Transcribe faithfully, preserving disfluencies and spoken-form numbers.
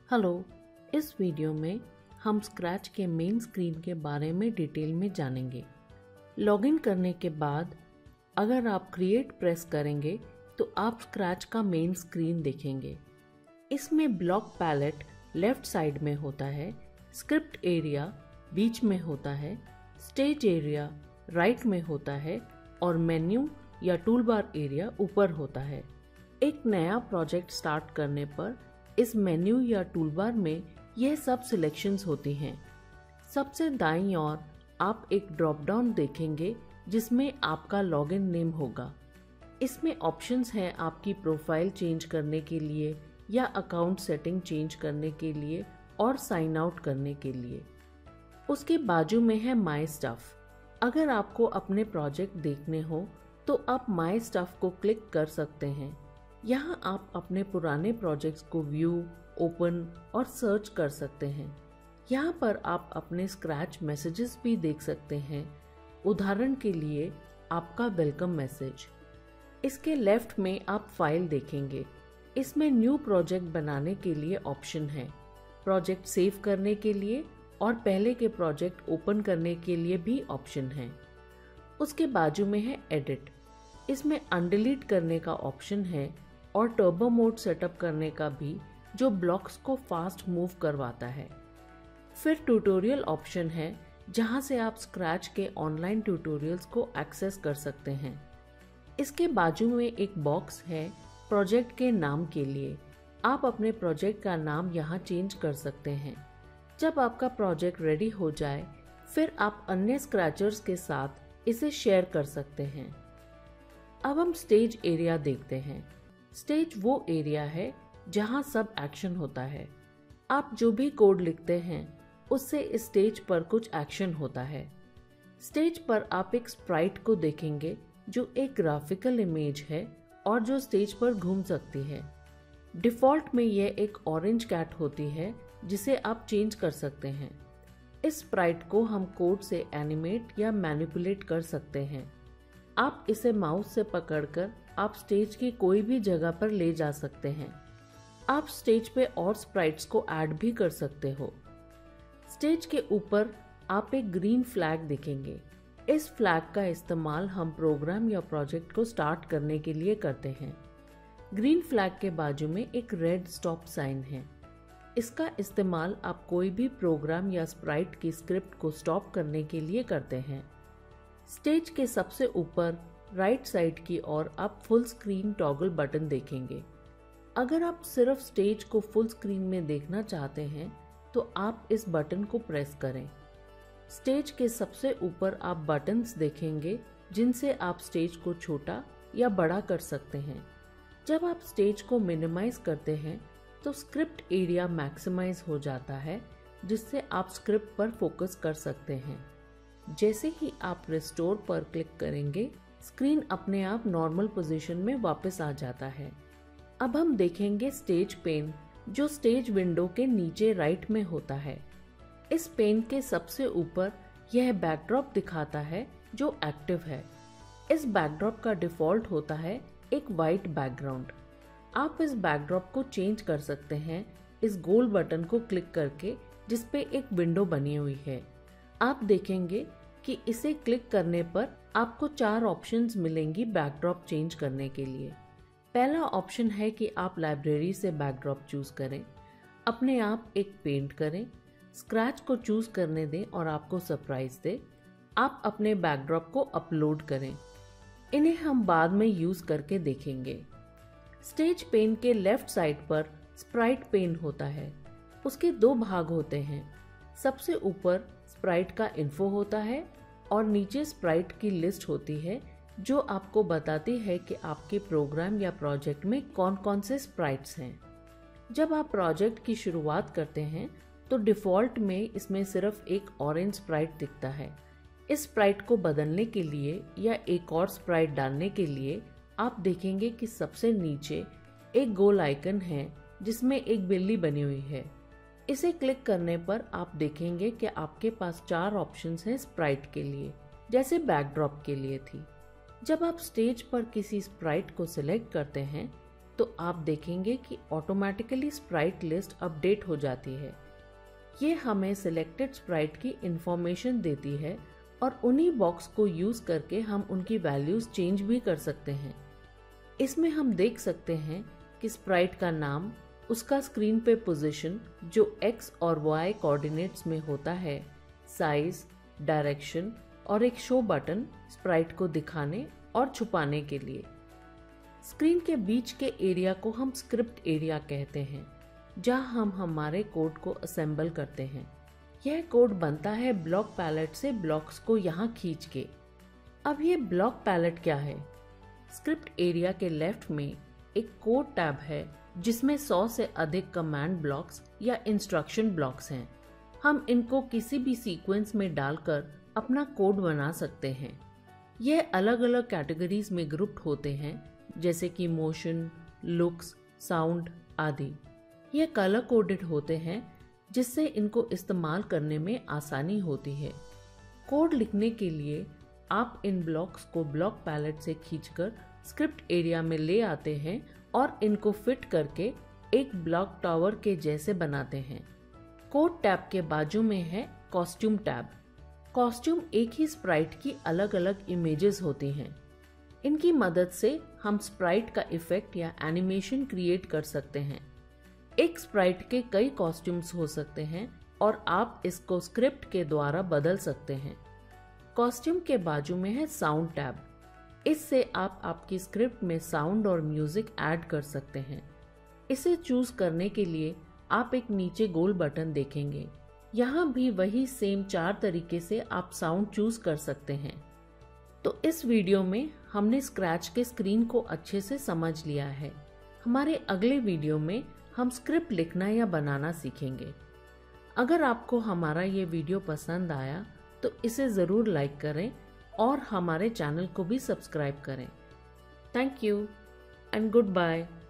Hello, इस video में हम स्क्रैच के मेन स्क्रीन के बारे में डिटेल में जानेंगे। लॉगिन करने के बाद अगर आप क्रिएट प्रेस करेंगे तो आप स्क्रैच का मेन स्क्रीन देखेंगे। इसमें ब्लॉक पैलेट लेफ्ट साइड में होता है, स्क्रिप्ट एरिया बीच में होता है, स्टेज एरिया राइट में होता है और मेन्यू या टूलबार एरिया ऊपर होता है। एक नया प्रोजेक्ट स्टार्ट करने पर इस मेन्यू या टूलबार में यह सब सिलेक्शंस होती हैं। सबसे दाईं ओर आप एक ड्रॉप डाउन देखेंगे जिसमें आपका लॉगिन नेम होगा। इसमें ऑप्शंस हैं आपकी प्रोफाइल चेंज करने के लिए या अकाउंट सेटिंग चेंज करने के लिए और साइन आउट करने के लिए। उसके बाजू में है माय स्टफ। अगर आपको अपने प्रोजेक्ट देखने हो तो आप माय स्टफ को क्लिक कर सकते हैं। यहाँ आप अपने पुराने प्रोजेक्ट्स को व्यू, ओपन और सर्च कर सकते हैं। यहाँ पर आप अपने स्क्रैच मैसेजेस भी देख सकते हैं। उदाहरण के लिए आपका वेलकम मैसेज। इसके लेफ्ट में आप फाइल देखेंगे। इसमें न्यू प्रोजेक्ट बनाने के लिए ऑप्शन है, प्रोजेक्ट सेव करने के लिए और पहले के प्रोजेक्ट ओपन करने के लिए भी ऑप्शन है। उसके बाजू में है एडिट। इसमें अनडिलीट करने का ऑप्शन है और टर्बो मोड सेटअप करने का भी, जो ब्लॉक्स को फास्ट मूव करवाता है। फिर ट्यूटोरियल ऑप्शन है जहां से आप स्क्रैच के ऑनलाइन ट्यूटोरियल्स को एक्सेस कर सकते हैं। इसके बाजू में एक बॉक्स है प्रोजेक्ट के नाम के लिए। आप अपने प्रोजेक्ट का नाम यहाँ चेंज कर सकते हैं। जब आपका प्रोजेक्ट रेडी हो जाए फिर आप अन्य स्क्रैचर्स के साथ इसे शेयर कर सकते हैं। अब हम स्टेज एरिया देखते हैं। स्टेज वो एरिया है जहां सब एक्शन होता है। आप जो भी कोड लिखते हैं उससे इस स्टेज पर कुछ एक्शन होता है। स्टेज पर आप एक स्प्राइट को देखेंगे जो एक ग्राफिकल इमेज है और जो स्टेज पर घूम सकती है। डिफॉल्ट में यह एक ऑरेंज कैट होती है जिसे आप चेंज कर सकते हैं। इस स्प्राइट को हम कोड से एनिमेट या मैनिपुलेट कर सकते हैं। आप इसे माउस से पकड़कर आप स्टेज की कोई भी जगह पर ले जा सकते हैं। आप स्टेज पे और स्प्राइट्स को ऐड भी कर सकते हो। स्टेज के ऊपर आप एक ग्रीन फ्लैग देखेंगे। इस फ्लैग का इस्तेमाल हम प्रोग्राम या प्रोजेक्ट को स्टार्ट करने के लिए करते हैं। ग्रीन फ्लैग के बाजू में एक रेड स्टॉप साइन है। इसका इस्तेमाल आप कोई भी प्रोग्राम या स्प्राइट की स्क्रिप्ट को स्टॉप करने के लिए करते हैं। स्टेज के सबसे ऊपर राइट साइड की ओर आप फुल स्क्रीन टॉगल बटन देखेंगे। अगर आप सिर्फ स्टेज को फुल स्क्रीन में देखना चाहते हैं तो आप इस बटन को प्रेस करें। स्टेज के सबसे ऊपर आप बटन्स देखेंगे जिनसे आप स्टेज को छोटा या बड़ा कर सकते हैं। जब आप स्टेज को मिनिमाइज करते हैं तो स्क्रिप्ट एरिया मैक्सिमाइज हो जाता है, जिससे आप स्क्रिप्ट पर फोकस कर सकते हैं। जैसे ही आप रिस्टोर पर क्लिक करेंगे स्क्रीन अपने आप नॉर्मल पोजीशन में वापस आ जाता है। अब हम देखेंगे स्टेज पेन, जो स्टेज विंडो के नीचे राइट में होता है। इस पेन के सबसे ऊपर यह बैकड्रॉप दिखाता है जो एक्टिव है। इस बैकड्रॉप का डिफॉल्ट होता है एक वाइट बैकग्राउंड। आप इस बैकड्रॉप को चेंज कर सकते हैं इस गोल बटन को क्लिक करके, जिसपे एक विंडो बनी हुई है। आप देखेंगे कि इसे क्लिक करने पर आपको चार ऑप्शंस मिलेंगी बैकड्रॉप चेंज करने के लिए। पहला ऑप्शन है कि आप लाइब्रेरी से बैकड्रॉप चूज करें, अपने आप एक पेंट करें, स्क्रैच को चूज करने दें और आपको सरप्राइज दे। आप अपने बैकड्रॉप को अपलोड करें। इन्हें हम बाद में यूज करके देखेंगे। स्टेज पेन के लेफ्ट साइड पर स्प्राइट पेन होता है। उसके दो भाग होते हैं। सबसे ऊपर स्प्राइट का इन्फो होता है और नीचे स्प्राइट की लिस्ट होती है जो आपको बताती है कि आपके प्रोग्राम या प्रोजेक्ट में कौन कौन से स्प्राइट्स हैं। जब आप प्रोजेक्ट की शुरुआत करते हैं तो डिफॉल्ट में इसमें सिर्फ एक ऑरेंज स्प्राइट दिखता है। इस स्प्राइट को बदलने के लिए या एक और स्प्राइट डालने के लिए आप देखेंगे कि सबसे नीचे एक गोल आइकन है जिसमें एक बिल्ली बनी हुई है। इसे क्लिक करने पर आप देखेंगे कि आपके पास चार ऑप्शंस हैं स्प्राइट के लिए, जैसे बैकड्रॉप के लिए थी। जब आप स्टेज पर किसी स्प्राइट को सिलेक्ट करते हैं तो आप देखेंगे कि ऑटोमेटिकली स्प्राइट लिस्ट अपडेट हो जाती है। ये हमें सिलेक्टेड स्प्राइट की इंफॉर्मेशन देती है और उन्हीं बॉक्स को यूज करके हम उनकी वैल्यूज चेंज भी कर सकते हैं। इसमें हम देख सकते हैं कि स्प्राइट का नाम, उसका स्क्रीन पे पोजीशन जो एक्स और वाई कोऑर्डिनेट्स में होता है, साइज, डायरेक्शन और एक शो बटन स्प्राइट को दिखाने और छुपाने के लिए। स्क्रीन के बीच के एरिया को हम स्क्रिप्ट एरिया कहते हैं, जहां हम हमारे कोड को असेंबल करते हैं। यह कोड बनता है ब्लॉक पैलेट से ब्लॉक्स को यहाँ खींच के। अब ये ब्लॉक पैलेट क्या है? स्क्रिप्ट एरिया के लेफ्ट में एक कोड टैब है जिसमें सौ से अधिक कमांड ब्लॉक्स या इंस्ट्रक्शन ब्लॉक्स हैं। हम इनको किसी भी सीक्वेंस में डालकर अपना कोड बना सकते हैं। यह अलग अलग कैटेगरीज में ग्रुप्ड होते हैं, जैसे कि मोशन, लुक्स, साउंड आदि। ये कलर कोडेड होते हैं जिससे इनको इस्तेमाल करने में आसानी होती है। कोड लिखने के लिए आप इन ब्लॉक्स को ब्लॉक पैलेट से खींचकर स्क्रिप्ट एरिया में ले आते हैं और इनको फिट करके एक ब्लॉक टावर के जैसे बनाते हैं। कोड टैब के बाजू में है कॉस्ट्यूम टैब। कॉस्ट्यूम एक ही स्प्राइट की अलग अलग इमेजेस होती हैं। इनकी मदद से हम स्प्राइट का इफेक्ट या एनिमेशन क्रिएट कर सकते हैं। एक स्प्राइट के कई कॉस्ट्यूम्स हो सकते हैं और आप इसको स्क्रिप्ट के द्वारा बदल सकते हैं। कॉस्ट्यूम के बाजू में है साउंड टैब। इससे आप आपकी स्क्रिप्ट में साउंड और म्यूजिक ऐड कर सकते हैं। इसे चूज करने के लिए आप एक नीचे गोल बटन देखेंगे। यहाँ भी वही सेम चार तरीके से आप साउंड चूज कर सकते हैं। तो इस वीडियो में हमने स्क्रैच के स्क्रीन को अच्छे से समझ लिया है। हमारे अगले वीडियो में हम स्क्रिप्ट लिखना या बनाना सीखेंगे। अगर आपको हमारा ये वीडियो पसंद आया तो इसे ज़रूर लाइक करें और हमारे चैनल को भी सब्सक्राइब करें। Thank you and good bye.